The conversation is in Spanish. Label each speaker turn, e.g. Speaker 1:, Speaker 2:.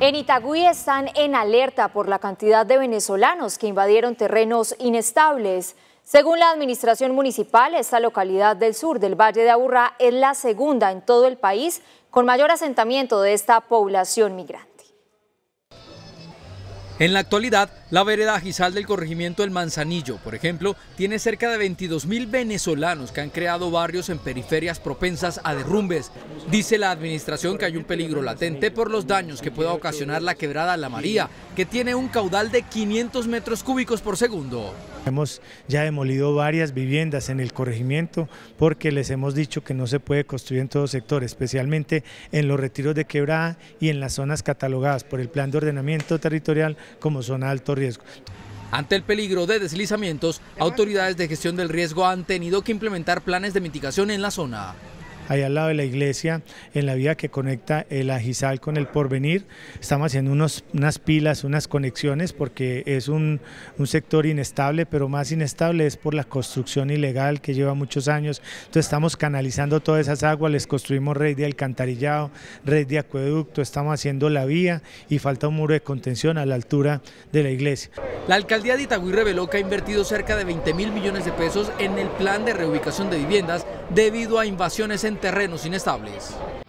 Speaker 1: En Itagüí están en alerta por la cantidad de venezolanos que invadieron terrenos inestables. Según la administración municipal, esta localidad del sur del Valle de Aburrá es la segunda en todo el país con mayor asentamiento de esta población migrante.
Speaker 2: En la actualidad, la vereda Gizal del corregimiento El Manzanillo, por ejemplo, tiene cerca de 22.000 venezolanos que han creado barrios en periferias propensas a derrumbes. Dice la administración que hay un peligro latente por los daños que pueda ocasionar la quebrada La María, que tiene un caudal de 500 metros cúbicos por segundo.
Speaker 3: Hemos ya demolido varias viviendas en el corregimiento porque les hemos dicho que no se puede construir en todo sector, especialmente en los retiros de quebrada y en las zonas catalogadas por el Plan de Ordenamiento Territorial como zona de alto riesgo.
Speaker 2: Ante el peligro de deslizamientos, autoridades de gestión del riesgo han tenido que implementar planes de mitigación en la zona.
Speaker 3: Allá al lado de la iglesia, en la vía que conecta el Gizal con el Porvenir, estamos haciendo unas pilas, unas conexiones, porque es un sector inestable, pero más inestable es por la construcción ilegal que lleva muchos años. Entonces estamos canalizando todas esas aguas, les construimos red de alcantarillado, red de acueducto, estamos haciendo la vía y falta un muro de contención a la altura de la iglesia.
Speaker 2: La alcaldía de Itagüí reveló que ha invertido cerca de 20.000 millones de pesos en el plan de reubicación de viviendas debido a invasiones en terrenos inestables.